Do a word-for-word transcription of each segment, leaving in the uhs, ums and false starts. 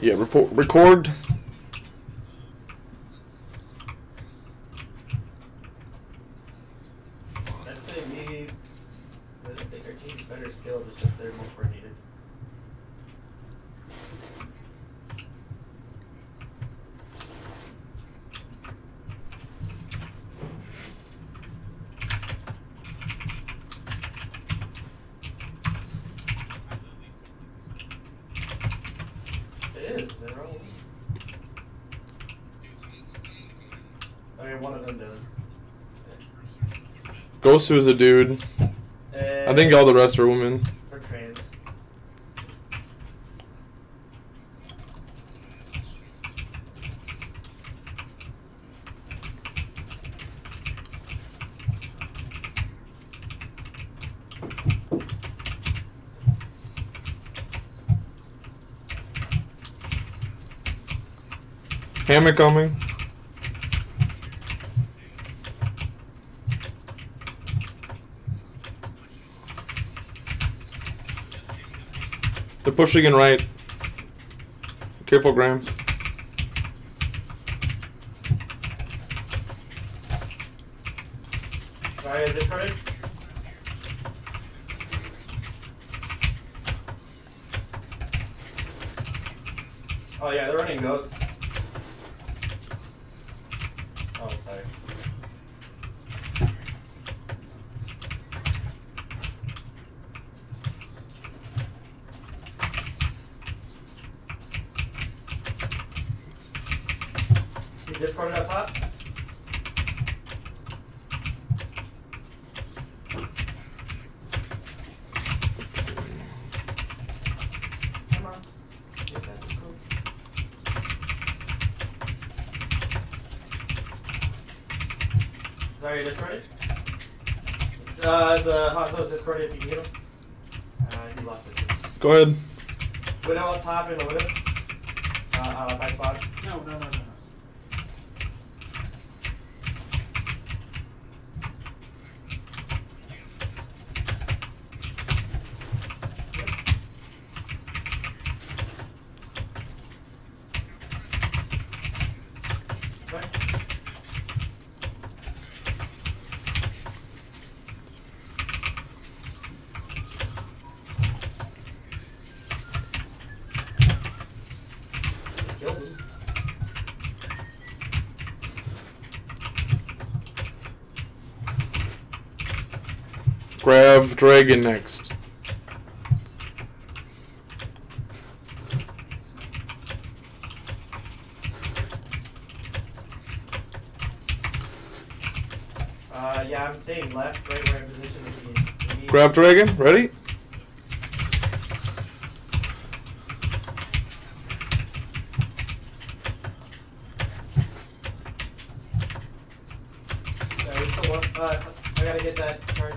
Yeah, report, record. I'd say we, I think our team's better skilled, it's just they're more coordinated. It is, they're all. I mean, one of them does. Ghost is a dude. Uh, I think all the rest are women. Or trans. Hammock coming. They're pushing in right. Careful, Graham. Sorry, is it credit? Oh yeah, they're running goats. Oh, sorry. You discarded up top? Come on. Get that discord. Sorry, you discarded? Uh, the Hanzo's discarded if you can get him. Uh, he lost it. Go ahead. Widow up top in the widow. Uh, uh, by spot. No, no, no, no, no. Grab Dragon next. Uh, yeah, I'm staying left, right where I'm positioned with the Grab Dragon, ready? Yeah, we still want, uh, I gotta get that card.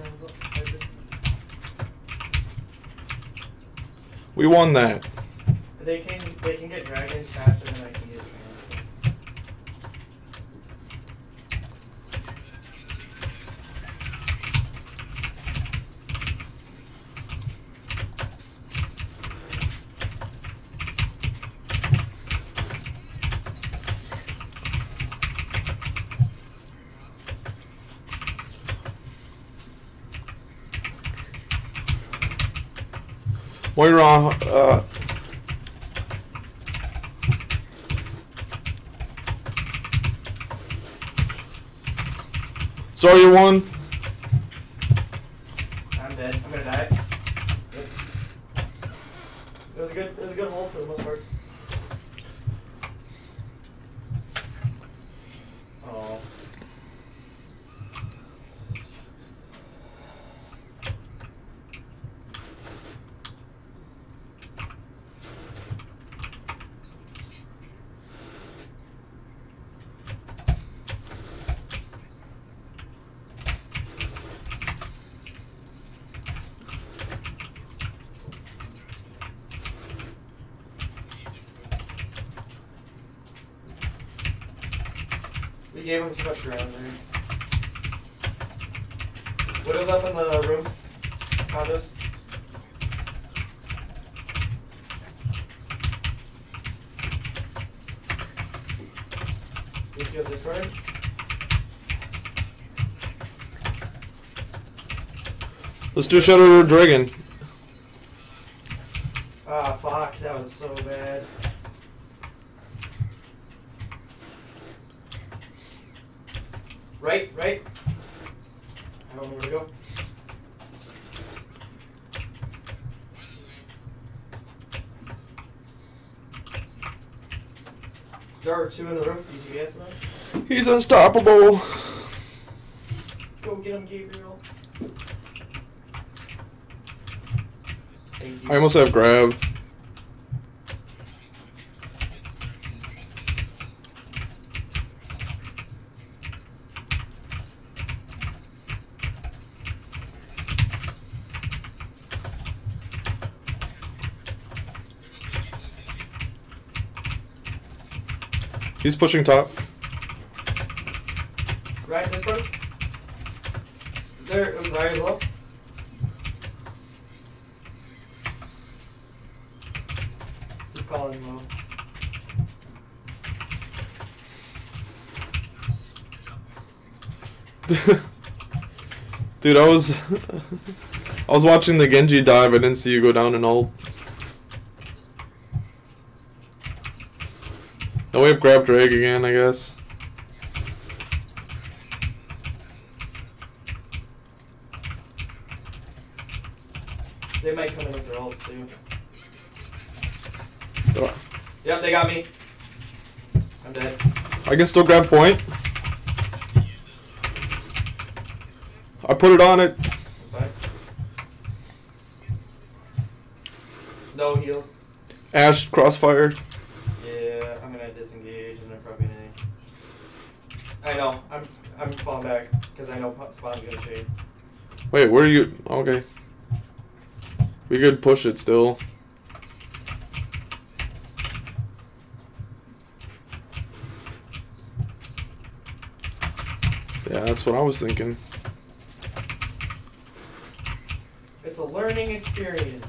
We won that. They can they can get dragons faster than I can get dragons. Moira, uh, sorry, you won. I'm dead. I'm gonna die. Yep. It was a good. It was a good hold for the most part. Oh. We gave him too much ground there. Widow's up in the rooms. Condos. You see what's discording? Let's do Shadow Dragon. Ah, fuck, that was so bad. Right, right. I don't know where to go. There are two in the room. D G S now. He's unstoppable. Go get him, Gabriel. Thank you. I almost have grab. He's pushing top. Right, this one. There, I'm sorry as well. He's calling low. Dude, I was I was watching the Genji dive. I didn't see you go down and ult. Now we have grab drag again, I guess. They might come in with their ults too. Oh, Yep, they got me. I'm dead. I can still grab point. I put it on it. Okay. No heals. Ash crossfire. Yeah, I'm gonna disengage and they're probably gonna. I know. I'm I'm falling back because I know spawn's gonna shade. Wait, where are you? Okay. We could push it still. Yeah, that's what I was thinking. It's a learning experience.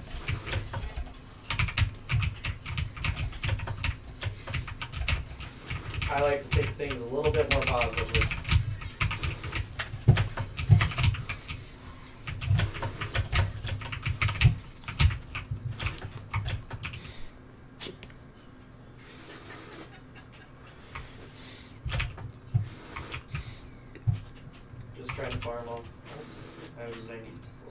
I like to take things a little bit more positively. Just trying to farm off. I have ninety.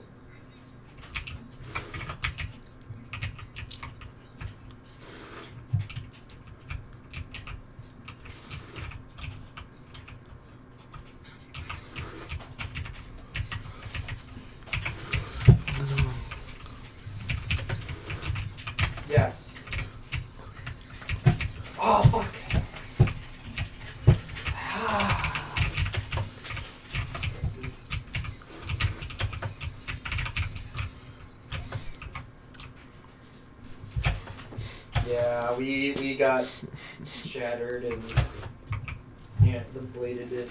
Yes. Oh, fuck. Yeah, we we got shattered and yeah, the bladed it.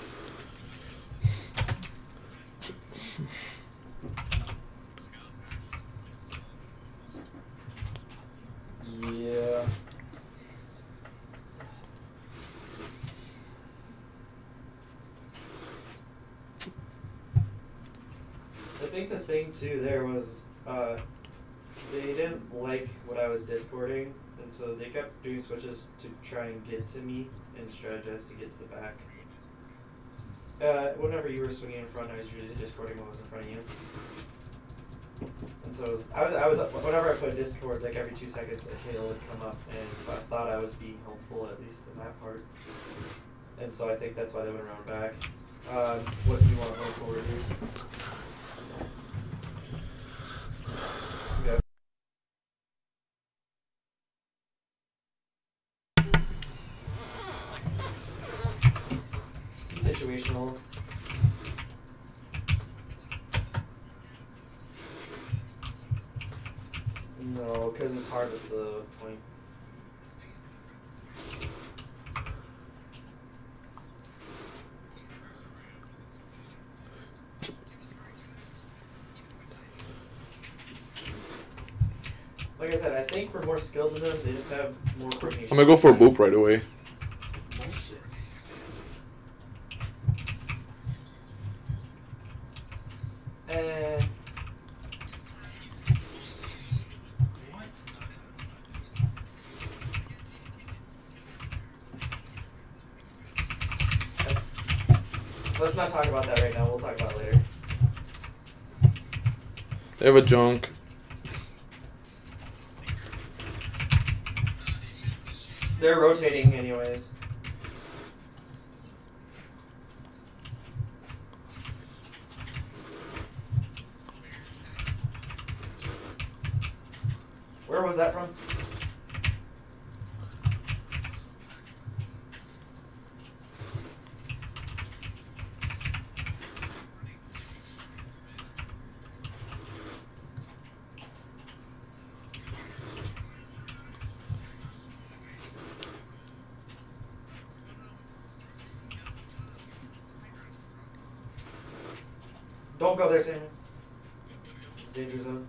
Yeah. I think the thing too there was uh, they didn't like what I was discording, and so they kept doing switches to try and get to me and strategize to get to the back. Uh, whenever you were swinging in front, I was usually discording what was in front of you. And so it was, I was, I was, whenever I put Discord, like every two seconds a hill would come up, and so I thought I was being helpful, at least in that part. And so I think that's why they went around back. Um, what do you want to go forward, dude? Okay. Situational. No, because it's hard with the point. Like I said, I think we're more skilled than them. They just have more coordination. I'm gonna go for a boop right away. Bullshit. Let's not talk about that right now. We'll talk about it later. They have a junk. They're rotating anyways. Where was that from? Don't go there, Sammy. It's danger zone.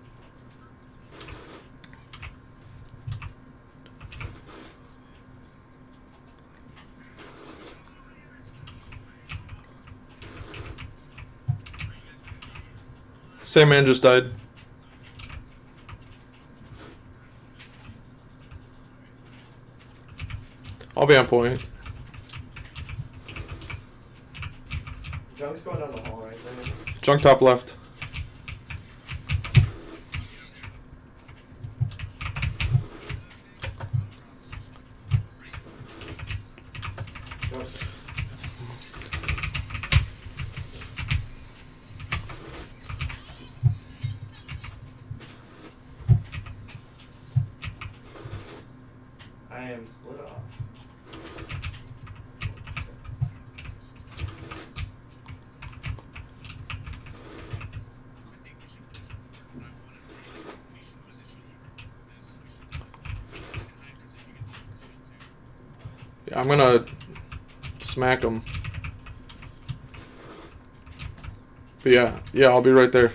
Same man just died. I'll be on point. Junk's going down the hall right there. Junk top left. Junk. I am split off. Yeah, I'm gonna smack him. But yeah, yeah, I'll be right there.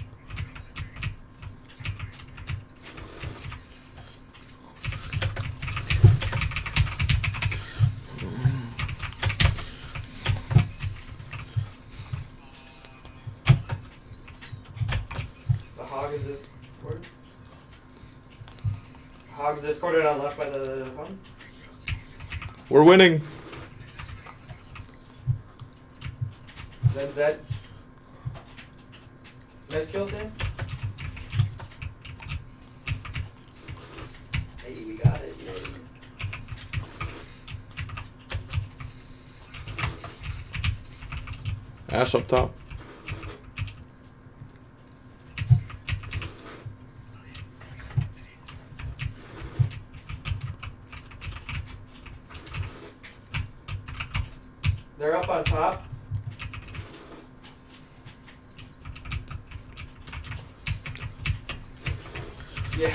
The hog is this word? Hog's discorded on left by the phone. We're winning. Then Zed. Nice kill, Sam. Hey, we got it. Yay. Ash up top. They're up on top. Yeah.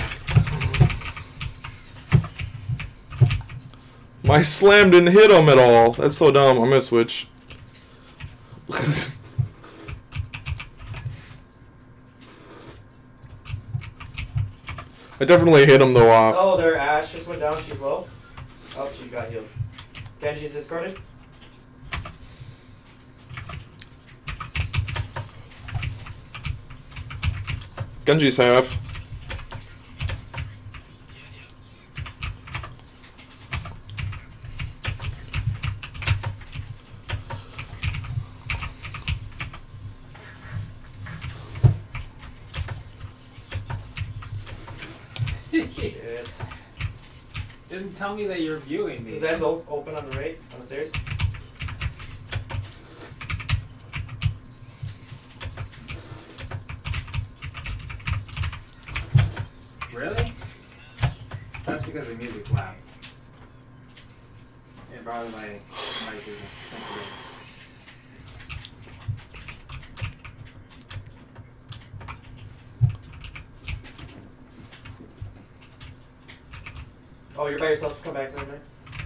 My slam didn't hit him at all. That's so dumb. I'm gonna switch. I definitely hit him though off. Oh, their Ash just went down. She's low. Oh, she got healed. Genji's discarded. Genji's half. Shit. Didn't tell me that you're viewing me. The Zed's op open on the right, on the stairs. Really? That's because the music's loud. And probably my mic isn't sensitive. Oh, you're by yourself. Come back, Sam.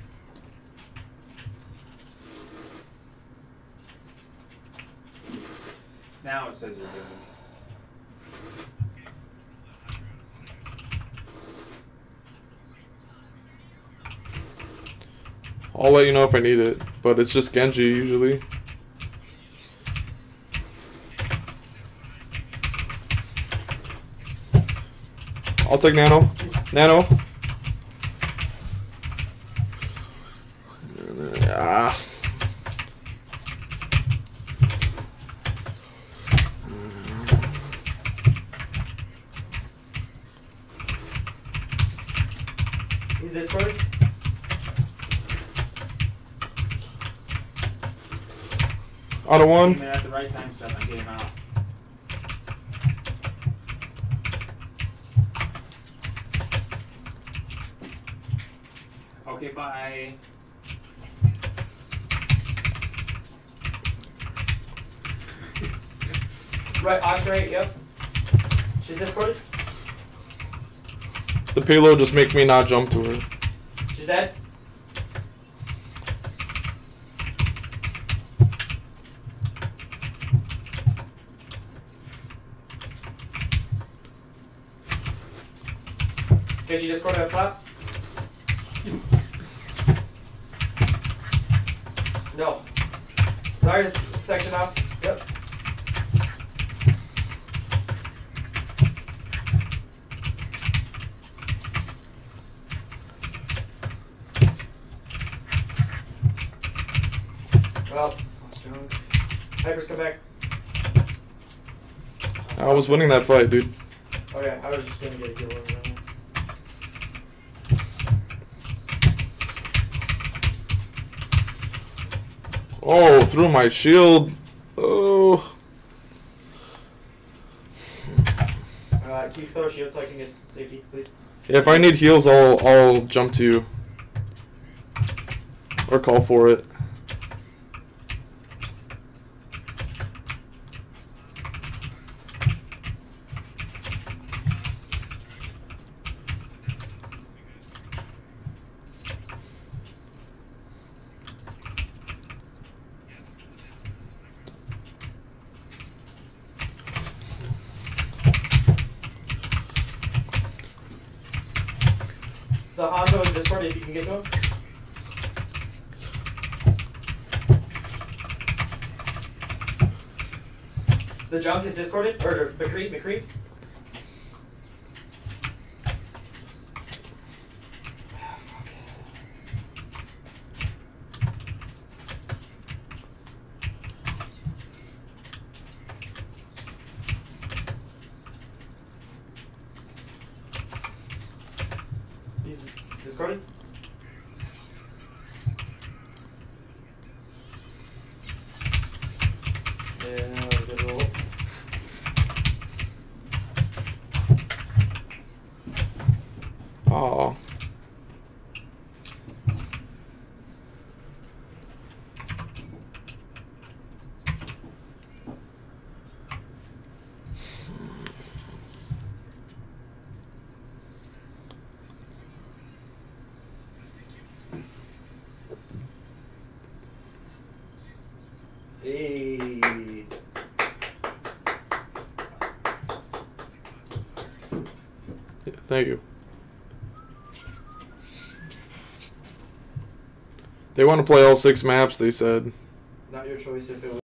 Now it says you're viewing me. I'll let you know if I need it, but it's just Genji usually. I'll take Nano. Nano. Ah. He's discorded. Out of one. Came in at the right time, seven. Get him out. Okay, bye. Right, Ox right, yep. She's discorded. The payload just makes me not jump to her. She's dead. Can you discord up top? No. Tires section off. Yep. Well, lost junk. Hypers, come back. I was winning that fight, dude. Okay, I was just gonna get a kill over that one. Oh, through my shield. Oh. Uh, can you throw a shield so I can get safety, please? If I need heals, I'll I'll jump to you. Or call for it. The Hanzo is discorded if you can get to him. The junk is discorded, or McCree, McCree. He's discorded. Yeah, good roll. Oh. Hey. Thank you. They want to play all six maps, they said. Not your choice if it was.